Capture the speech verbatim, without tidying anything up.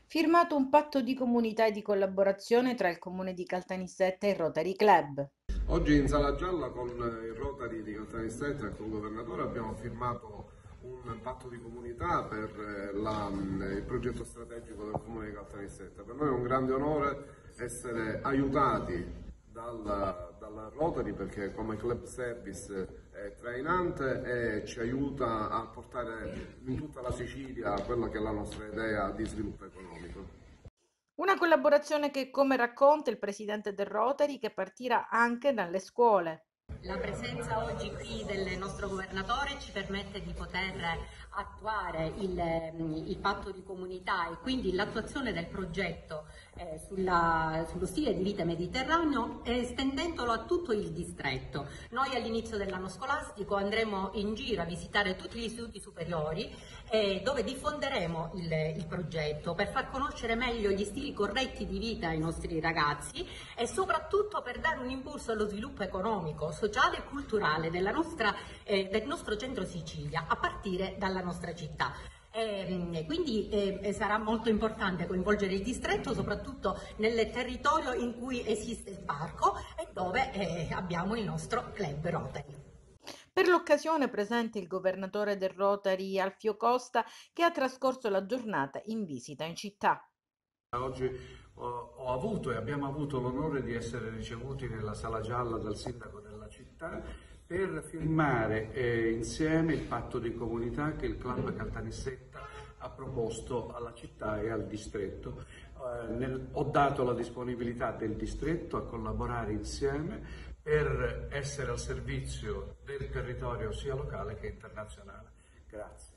Firmato un patto di comunità e di collaborazione tra il Comune di Caltanissetta e il Rotary Club. Oggi in Sala Gialla con il Rotary di Caltanissetta e con il Governatore abbiamo firmato un patto di comunità per eh, la, il progetto strategico del Comune di Caltanissetta. Per noi è un grande onore essere aiutati dal, dal Rotary perché come club service è trainante e ci aiuta a portare in tutta la Sicilia quella che è la nostra idea di sviluppo economico. Una collaborazione che, come racconta il presidente del Rotary, che partirà anche dalle scuole. La presenza oggi qui del nostro governatore ci permette di poter attuare il, il patto di comunità e quindi l'attuazione del progetto eh, sulla, sullo stile di vita mediterraneo, estendendolo a tutto il distretto. Noi all'inizio dell'anno scolastico andremo in giro a visitare tutti gli istituti superiori eh, dove diffonderemo il, il progetto per far conoscere meglio gli stili corretti di vita ai nostri ragazzi e soprattutto per dare un impulso allo sviluppo economico, sociale e culturale della nostra, eh, del nostro centro Sicilia a partire dalla nostra città. E quindi eh, sarà molto importante coinvolgere il distretto soprattutto nel territorio in cui esiste il parco e dove eh, abbiamo il nostro club Rotary. Per l'occasione presente il governatore del Rotary Alfio Costa, che ha trascorso la giornata in visita in città. Oggi ho, ho avuto e abbiamo avuto l'onore di essere ricevuti nella Sala Gialla dal sindaco della città per firmare eh, insieme il patto di comunità che il Club Caltanissetta ha proposto alla città e al distretto. Eh, nel, ho dato la disponibilità del distretto a collaborare insieme per essere al servizio del territorio sia locale che internazionale. Grazie.